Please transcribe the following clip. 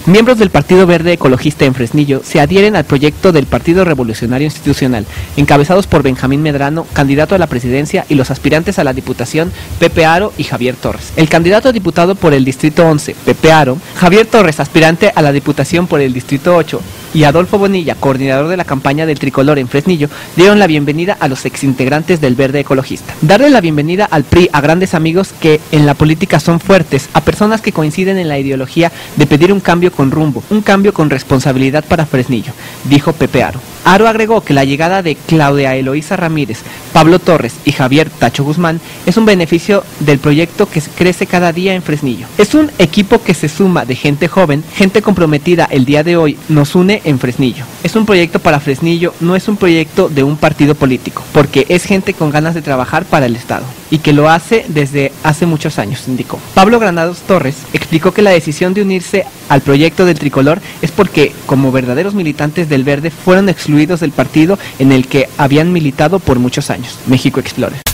Miembros del Partido Verde Ecologista en Fresnillo se adhieren al proyecto del Partido Revolucionario Institucional, encabezados por Benjamín Medrano, candidato a la presidencia, y los aspirantes a la Diputación, Pepe Aro y Javier Torres. El candidato a diputado por el Distrito 11, Pepe Aro, Javier Torres, aspirante a la Diputación por el Distrito 8, y Adolfo Bonilla, coordinador de la campaña del Tricolor en Fresnillo, dieron la bienvenida a los exintegrantes del Verde Ecologista. Darle la bienvenida al PRI a grandes amigos que en la política son fuertes, a personas que coinciden en la ideología de pedir un cambio con rumbo, un cambio con responsabilidad para Fresnillo, dijo Pepe Aro. Aro agregó que la llegada de Claudia Eloísa Ramírez, Pablo Torres y Javier Tacho Guzmán es un beneficio del proyecto que crece cada día en Fresnillo. Es un equipo que se suma de gente joven, gente comprometida. El día de hoy nos une en Fresnillo. Es un proyecto para Fresnillo, no es un proyecto de un partido político, porque es gente con ganas de trabajar para el Estado y que lo hace desde hace muchos años, indicó. Pablo Granados Torres explicó que la decisión de unirse al proyecto del Tricolor es porque, como verdaderos militantes del Verde, fueron excluidos del partido en el que habían militado por muchos años, México Explorer.